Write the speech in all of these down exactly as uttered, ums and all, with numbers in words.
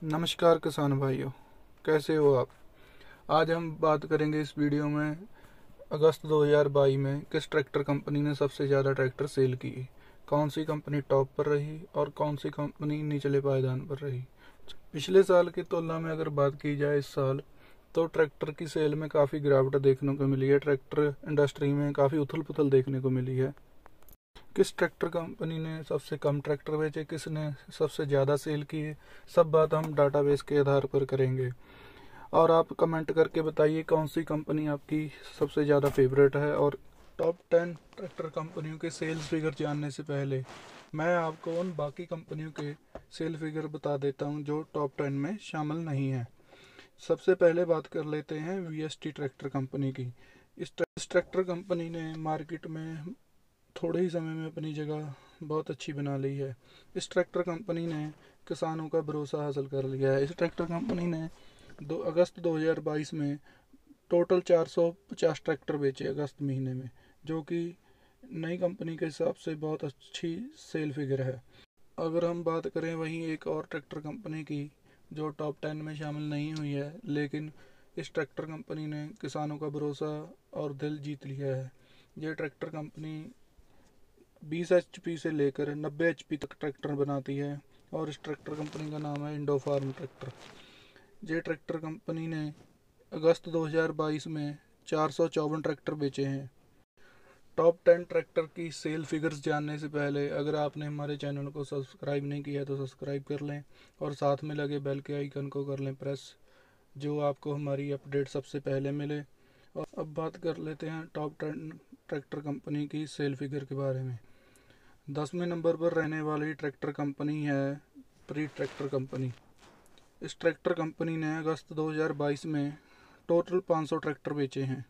नमस्कार किसान भाइयों, कैसे हो आप। आज हम बात करेंगे इस वीडियो में अगस्त दो हज़ार बाईस में किस ट्रैक्टर कंपनी ने सबसे ज़्यादा ट्रैक्टर सेल किए, कौन सी कंपनी टॉप पर रही और कौन सी कंपनी निचले पायदान पर रही। पिछले साल की तुलना में अगर बात की जाए इस साल, तो ट्रैक्टर की सेल में काफ़ी गिरावट देखने को मिली है। ट्रैक्टर इंडस्ट्री में काफ़ी उथल पुथल देखने को मिली है। किस ट्रैक्टर कंपनी ने सबसे कम ट्रैक्टर बेचे, किसने सबसे ज़्यादा सेल किए, सब बात हम डाटाबेस के आधार पर करेंगे। और आप कमेंट करके बताइए कौन सी कंपनी आपकी सबसे ज़्यादा फेवरेट है। और टॉप टेन ट्रैक्टर कंपनियों के सेल्स फिगर जानने से पहले मैं आपको उन बाकी कंपनियों के सेल फिगर बता देता हूं जो टॉप टेन में शामिल नहीं है। सबसे पहले बात कर लेते हैं V S T tractor company की। इस ट्रैक्टर कंपनी ने मार्केट में थोड़े ही समय में अपनी जगह बहुत अच्छी बना ली है। इस ट्रैक्टर कंपनी ने किसानों का भरोसा हासिल कर लिया है। इस ट्रैक्टर कंपनी ने दो अगस्त दो हज़ार बाईस में टोटल चार सौ पचास ट्रैक्टर बेचे अगस्त महीने में, जो कि नई कंपनी के हिसाब से बहुत अच्छी सेल फिगर है। अगर हम बात करें वहीं एक और ट्रैक्टर कंपनी की जो टॉप टेन में शामिल नहीं हुई है, लेकिन इस ट्रैक्टर कंपनी ने किसानों का भरोसा और दिल जीत लिया है। यह ट्रैक्टर कंपनी बीस एच पी से लेकर नब्बे एच पी तक ट्रैक्टर बनाती है और इस ट्रैक्टर कंपनी का नाम है इंडो फार्म ट्रैक्टर। ये ट्रैक्टर कंपनी ने अगस्त दो हज़ार बाईस में चार सौ चौवन ट्रैक्टर बेचे हैं। टॉप टेन ट्रैक्टर की सेल फिगर्स जानने से पहले अगर आपने हमारे चैनल को सब्सक्राइब नहीं किया तो सब्सक्राइब कर लें और साथ में लगे बेल के आइकन को कर लें प्रेस, जो आपको हमारी अपडेट सबसे पहले मिले। और अब बात कर लेते हैं टॉप टेन ट्रैक्टर कंपनी की सेल फिगर के बारे में। दसवें नंबर पर रहने वाली ट्रैक्टर कंपनी है प्री ट्रैक्टर कंपनी। इस ट्रैक्टर कंपनी ने अगस्त दो हज़ार बाईस में टोटल पाँच सौ ट्रैक्टर बेचे हैं।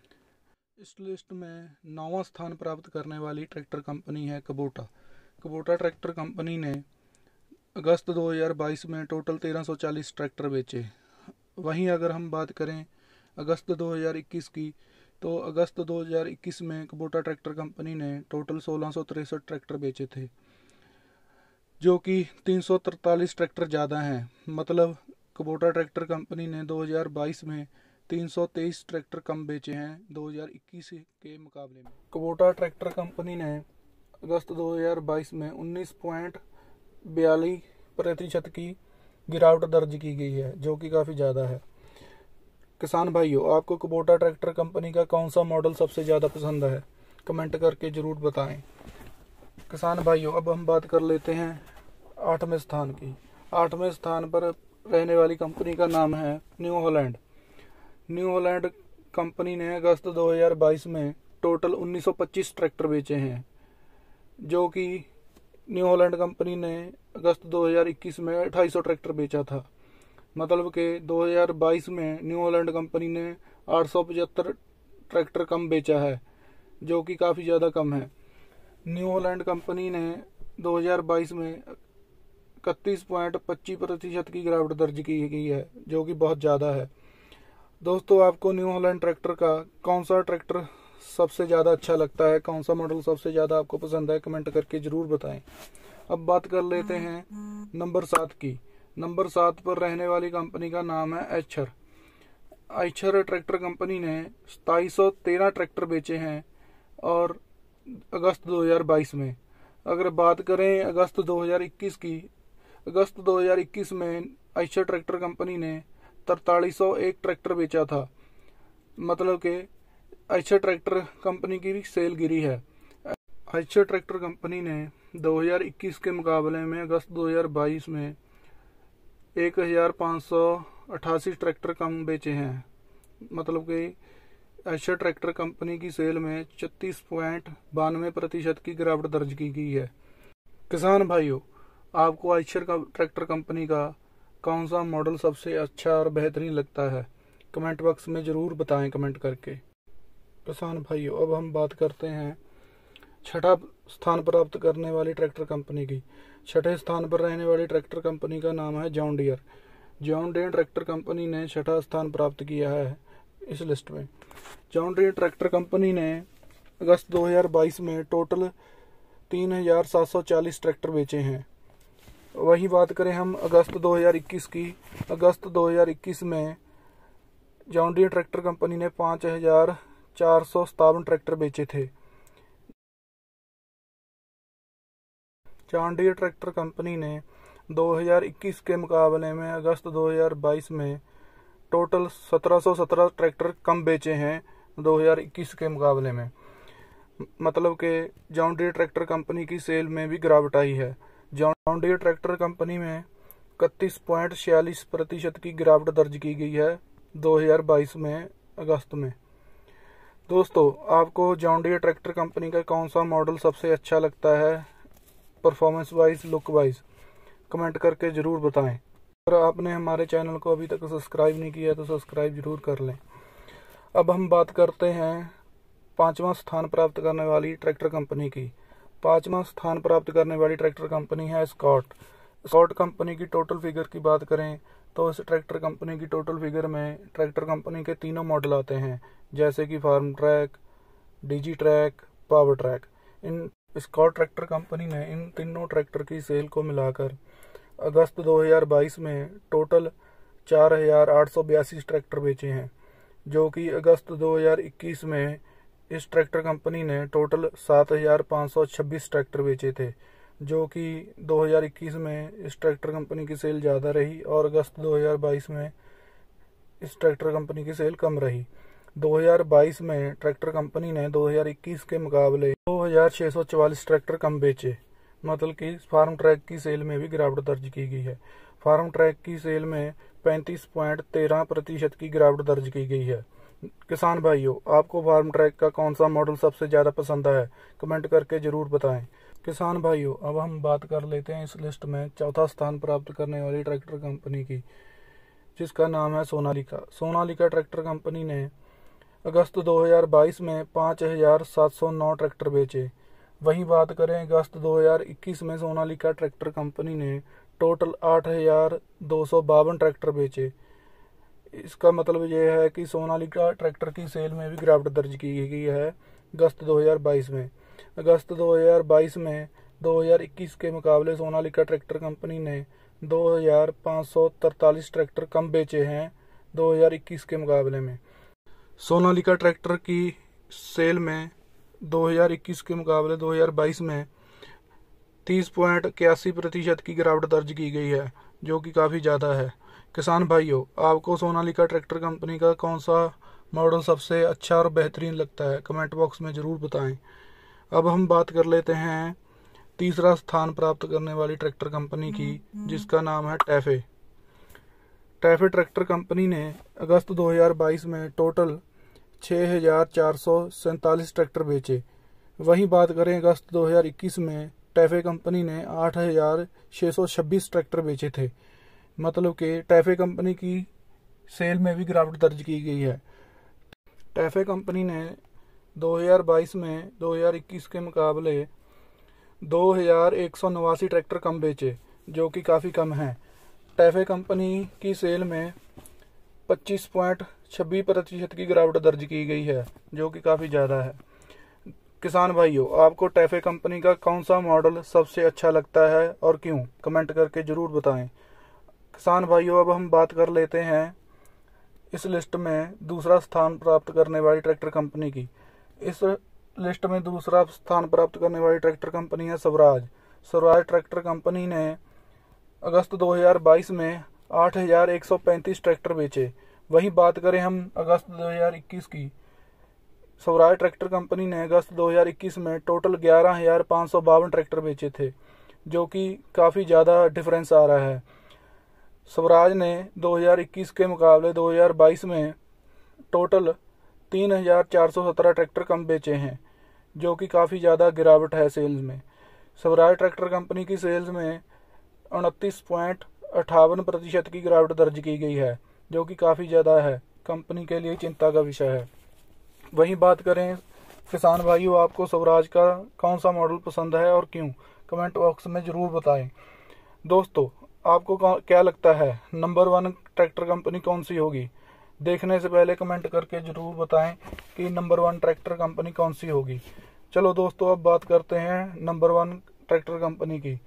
इस लिस्ट में नौवां स्थान प्राप्त करने वाली ट्रैक्टर कंपनी है कुबोटा। कुबोटा ट्रैक्टर कंपनी ने अगस्त दो हज़ार बाईस में टोटल तेरह सौ चालीस ट्रैक्टर बेचे। वहीं अगर हम बात करें अगस्त दो हज़ार इक्कीस की, तो अगस्त दो हज़ार इक्कीस में कुबोटा ट्रैक्टर कंपनी ने टोटल सोलह सौ तिरसठ ट्रैक्टर बेचे थे, जो कि तीन सौ तरतालीस ट्रैक्टर ज़्यादा हैं। मतलब कुबोटा ट्रैक्टर कंपनी ने दो हज़ार बाईस में तीन सौ तेईस ट्रैक्टर कम बेचे हैं दो हज़ार इक्कीस के मुकाबले में। कुबोटा ट्रैक्टर कंपनी ने अगस्त दो हज़ार बाईस में उन्नीस पॉइंट बयालीस प्रतिशत की गिरावट दर्ज की गई है, जो कि काफ़ी ज़्यादा है। किसान भाइयों, आपको कुबोटा ट्रैक्टर कंपनी का कौन सा मॉडल सबसे ज़्यादा पसंद है, कमेंट करके ज़रूर बताएं। किसान भाइयों, अब हम बात कर लेते हैं आठवें स्थान की। आठवें स्थान पर रहने वाली कंपनी का नाम है New Holland. New Holland company ने अगस्त दो हज़ार बाईस में टोटल उन्नीस सौ पच्चीस ट्रैक्टर बेचे हैं, जो कि न्यू हॉलैंड कंपनी ने अगस्त दो हज़ार इक्कीस में अट्ठाईस सौ ट्रैक्टर बेचा था। मतलब कि दो हज़ार बाईस में न्यू हॉलैंड कंपनी ने आठ सौ पचहत्तर ट्रैक्टर कम बेचा है, जो कि काफ़ी ज़्यादा कम है। न्यू हॉलैंड कंपनी ने दो हज़ार बाईस में इकतीस पॉइंट पच्चीस प्रतिशत की गिरावट दर्ज की गई है, जो कि बहुत ज़्यादा है। दोस्तों, आपको न्यू हॉलैंड ट्रैक्टर का कौन सा ट्रैक्टर सबसे ज़्यादा अच्छा लगता है, कौन सा मॉडल सबसे ज़्यादा आपको पसंद है, कमेंट करके ज़रूर बताएं। अब बात कर लेते हैं नंबर सात की। नंबर सात पर रहने वाली कंपनी का नाम है आइशर। आइशर ट्रैक्टर कंपनी ने सताईस सौ तेरह ट्रैक्टर बेचे हैं और अगस्त दो हज़ार बाईस में। अगर बात करें अगस्त दो हज़ार इक्कीस की, अगस्त दो हज़ार इक्कीस में आइशर ट्रैक्टर कंपनी ने तरतालीस सौ एक ट्रैक्टर बेचा था। मतलब कि आइशर ट्रैक्टर कंपनी की भी सेल गिरी है। आइशर ट्रैक्टर कंपनी ने दो हज़ार इक्कीस के मुकाबले में अगस्त दो हज़ार बाईस में एक हज़ार पाँच सौ अट्ठासी ट्रैक्टर कम बेचे हैं। मतलब कि आइशर ट्रैक्टर कंपनी की सेल में छत्तीस पॉइंट बानवे प्रतिशत की गिरावट दर्ज की गई है। किसान भाइयों, आपको आइशर का ट्रैक्टर कंपनी का कौन सा मॉडल सबसे अच्छा और बेहतरीन लगता है, कमेंट बॉक्स में ज़रूर बताएं कमेंट करके। किसान भाइयों, अब हम बात करते हैं छठा स्थान प्राप्त करने वाली ट्रैक्टर कंपनी की। छठे स्थान पर रहने वाली ट्रैक्टर कंपनी का नाम है John Deere. John Deere tractor company ने छठा स्थान प्राप्त किया है इस लिस्ट में। जॉन डियर ट्रैक्टर कंपनी ने अगस्त दो हज़ार बाईस में टोटल तीन हज़ार सात सौ चालीस ट्रैक्टर बेचे हैं। वही बात करें हम अगस्त दो हज़ार इक्कीस की, अगस्त दो हज़ार इक्कीस में जॉन डीरे ट्रैक्टर कंपनी ने पाँच हजार चार सौ सतावन ट्रैक्टर बेचे थे। जॉन डीरे ट्रैक्टर कंपनी ने दो हज़ार इक्कीस के मुकाबले में अगस्त दो हज़ार बाईस में टोटल सत्रह सौ सत्रह ट्रैक्टर कम बेचे हैं दो हज़ार इक्कीस के मुकाबले में। मतलब कि जॉन डीरे ट्रैक्टर कंपनी की सेल में भी गिरावट आई है। जॉन डीरे ट्रैक्टर कंपनी में इकतीस पॉइंट छियालीस प्रतिशत की गिरावट दर्ज की गई है दो हज़ार बाईस में अगस्त में। दोस्तों, आपको जॉन डीरे ट्रैक्टर कंपनी का कौन सा मॉडल सबसे अच्छा लगता है performance wise, look wise, comment करके ज़रूर बताएं। अगर आपने हमारे चैनल को अभी तक सब्सक्राइब नहीं किया तो सब्सक्राइब ज़रूर कर लें। अब हम बात करते हैं पाँचवा स्थान प्राप्त करने वाली ट्रैक्टर कंपनी की। पाँचवा स्थान प्राप्त करने वाली ट्रैक्टर कंपनी है स्कॉट। स्कॉट कंपनी की टोटल फिगर की बात करें तो इस ट्रैक्टर कंपनी की टोटल फिगर में ट्रैक्टर कंपनी के तीनों मॉडल आते हैं, जैसे कि Farmtrac, Digitrac, Powertrac. इन स्कॉट ट्रैक्टर कंपनी ने इन तीनों ट्रैक्टर की सेल को मिलाकर अगस्त दो हज़ार बाईस में टोटल चार हजार आठ सौ बयासी ट्रैक्टर बेचे हैं, जो कि अगस्त दो हज़ार इक्कीस में इस ट्रैक्टर कंपनी ने टोटल सात हजार पाँच सौ छब्बीस ट्रैक्टर बेचे थे, जो कि दो हज़ार इक्कीस में इस ट्रैक्टर कंपनी की सेल ज़्यादा रही और अगस्त दो हज़ार बाईस में इस ट्रैक्टर कंपनी की सेल कम रही। दो हज़ार बाईस में ट्रैक्टर कंपनी ने दो हज़ार इक्कीस के मुकाबले दो हज़ार छः सौ चवालीस ट्रैक्टर कम बेचे। मतलब कि फार्म ट्रैक की सेल में भी गिरावट दर्ज की गई है। फार्म ट्रैक की सेल में पैंतीस पॉइंट तेरह प्रतिशत की गिरावट दर्ज की गई है। किसान भाइयों, आपको फार्म ट्रैक का कौन सा मॉडल सबसे ज़्यादा पसंद है, कमेंट करके ज़रूर बताएं। किसान भाइयों, अब हम बात कर लेते हैं इस लिस्ट में चौथा स्थान प्राप्त करने वाली ट्रैक्टर कंपनी की, जिसका नाम है सोनालिका। सोनालिका ट्रैक्टर कंपनी ने अगस्त दो हज़ार बाईस में पाँच हजार सात सौ नौ ट्रैक्टर बेचे। वहीं बात करें अगस्त दो हज़ार इक्कीस में सोनालिका ट्रैक्टर कंपनी ने टोटल आठ हजार दो सौ बावन ट्रैक्टर बेचे। इसका मतलब ये है कि सोनालिका ट्रैक्टर की सेल में भी गिरावट दर्ज की गई है अगस्त दो हज़ार बाईस में। अगस्त दो हज़ार बाईस में दो हज़ार इक्कीस के मुकाबले सोनालिका ट्रैक्टर कंपनी ने दो हजार पाँच सौ तरतालीस ट्रैक्टर कम बेचे हैं दो हज़ार इक्कीस के मुकाबले में। सोनालिका ट्रैक्टर की सेल में दो हज़ार इक्कीस के मुकाबले दो हज़ार बाईस में तीस पॉइंट इक्यासी प्रतिशत की गिरावट दर्ज की गई है, जो कि काफ़ी ज़्यादा है। किसान भाइयों, आपको सोनालिका ट्रैक्टर कंपनी का कौन सा मॉडल सबसे अच्छा और बेहतरीन लगता है, कमेंट बॉक्स में ज़रूर बताएं। अब हम बात कर लेते हैं तीसरा स्थान प्राप्त करने वाली ट्रैक्टर कंपनी की, जिसका नाम है टैफे। टैफे ट्रैक्टर कंपनी ने अगस्त दो हज़ार बाईस में टोटल छः हजार चार सौ सैंतालीस ट्रैक्टर बेचे। वहीं बात करें अगस्त दो हज़ार इक्कीस में टैफे कंपनी ने आठ हजार छः सौ छब्बीस ट्रैक्टर बेचे थे। मतलब कि टैफे कंपनी की सेल में भी गिरावट दर्ज की गई है। टैफे कंपनी ने दो हज़ार बाईस में दो हज़ार इक्कीस के मुकाबले दो हजार एक सौ नवासी ट्रैक्टर कम बेचे, जो कि काफ़ी कम है। टैफे कंपनी की सेल में पच्चीस पॉइंट छब्बीस प्रतिशत की गिरावट दर्ज की गई है, जो कि काफ़ी ज़्यादा है। किसान भाइयों, आपको टैफे कंपनी का कौन सा मॉडल सबसे अच्छा लगता है और क्यों, कमेंट करके ज़रूर बताएं। किसान भाइयों, अब हम बात कर लेते हैं इस लिस्ट में दूसरा स्थान प्राप्त करने वाली ट्रैक्टर कंपनी की। इस लिस्ट में दूसरा स्थान प्राप्त करने वाली ट्रैक्टर कंपनी है स्वराज। स्वराज ट्रैक्टर कंपनी ने अगस्त दो हज़ार बाईस में आठ हजार एक सौ पैंतीस ट्रैक्टर बेचे। वहीं बात करें हम अगस्त दो हज़ार इक्कीस की, स्वराज ट्रैक्टर कंपनी ने अगस्त दो हज़ार इक्कीस में टोटल ग्यारह हजार पाँच सौ बावन ट्रैक्टर बेचे थे, जो कि काफ़ी ज़्यादा डिफरेंस आ रहा है। स्वराज ने दो हज़ार इक्कीस के मुकाबले दो हज़ार बाईस में टोटल तीन हजार चार सौ सत्रह ट्रैक्टर कम बेचे हैं, जो कि काफ़ी ज़्यादा गिरावट है सेल्स में। स्वराज ट्रैक्टर कंपनी की सेल्स में उनतीस पॉइंट अट्ठावन प्रतिशत की गिरावट दर्ज की गई है, जो कि काफ़ी ज़्यादा है, कंपनी के लिए चिंता का विषय है। वहीं बात करें किसान भाइयों, आपको स्वराज का कौन सा मॉडल पसंद है और क्यों, कमेंट बॉक्स में ज़रूर बताएं। दोस्तों, आपको क्या लगता है नंबर वन ट्रैक्टर कंपनी कौन सी होगी? देखने से पहले कमेंट करके ज़रूर बताएं कि नंबर वन ट्रैक्टर कंपनी कौन सी होगी। चलो दोस्तों, अब बात करते हैं नंबर वन ट्रैक्टर कंपनी की।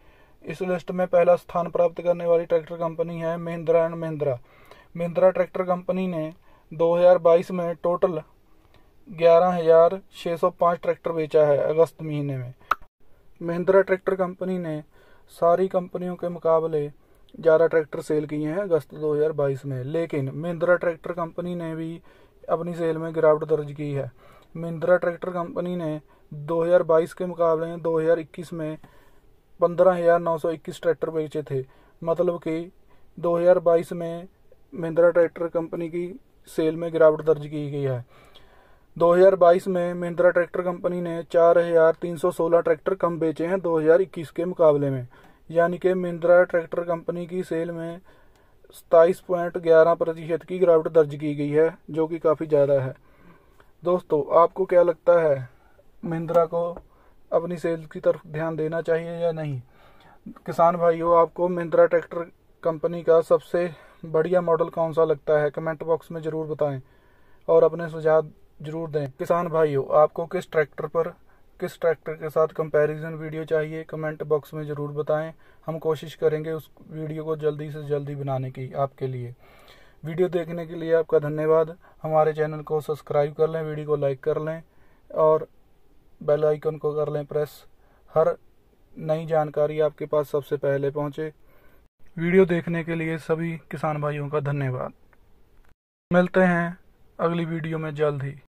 इस लिस्ट में पहला स्थान प्राप्त करने वाली ट्रैक्टर कंपनी है Mahindra and Mahindra. Mahindra tractor company ने दो हज़ार बाईस में टोटल ग्यारह हज़ार छः सौ पाँच ट्रैक्टर बेचा है अगस्त महीने में। महिंद्रा ट्रैक्टर कंपनी ने सारी कंपनियों के मुकाबले ज़्यादा ट्रैक्टर सेल किए हैं अगस्त दो हज़ार बाईस में, लेकिन महिंद्रा ट्रैक्टर कंपनी ने भी अपनी सेल में गिरावट दर्ज की है। महिंद्रा ट्रैक्टर कंपनी ने दो हज़ार बाईस के मुकाबले में दो हज़ार इक्कीस में पंद्रह हज़ार नौ सौ इक्कीस ट्रैक्टर बेचे थे। मतलब कि दो हज़ार बाईस में महिंद्रा ट्रैक्टर कंपनी की सेल में गिरावट दर्ज की गई है। दो हज़ार बाईस में महिंद्रा ट्रैक्टर कंपनी ने चार हज़ार तीन सौ सोलह ट्रैक्टर कम बेचे हैं दो हज़ार इक्कीस के मुकाबले में, यानी कि महिंद्रा ट्रैक्टर कंपनी की सेल में सताईस पॉइंट ग्यारह प्रतिशत की गिरावट दर्ज की गई है, जो कि काफ़ी ज़्यादा है। दोस्तों, आपको क्या लगता है, महिंद्रा को अपनी सेल की तरफ ध्यान देना चाहिए या नहीं? किसान भाइयों, आपको महिंद्रा ट्रैक्टर कंपनी का सबसे बढ़िया मॉडल कौन सा लगता है? कमेंट बॉक्स में ज़रूर बताएं और अपने सुझाव जरूर दें। किसान भाइयों, आपको किस ट्रैक्टर पर किस ट्रैक्टर के साथ कंपैरिजन वीडियो चाहिए, कमेंट बॉक्स में ज़रूर बताएं। हम कोशिश करेंगे उस वीडियो को जल्दी से जल्दी बनाने की आपके लिए। वीडियो देखने के लिए आपका धन्यवाद। हमारे चैनल को सब्सक्राइब कर लें, वीडियो को लाइक कर लें और बेल आइकन को कर लें प्रेस। हर नई जानकारी आपके पास सबसे पहले पहुंचे। वीडियो देखने के लिए सभी किसान भाइयों का धन्यवाद। मिलते हैं अगली वीडियो में जल्द ही।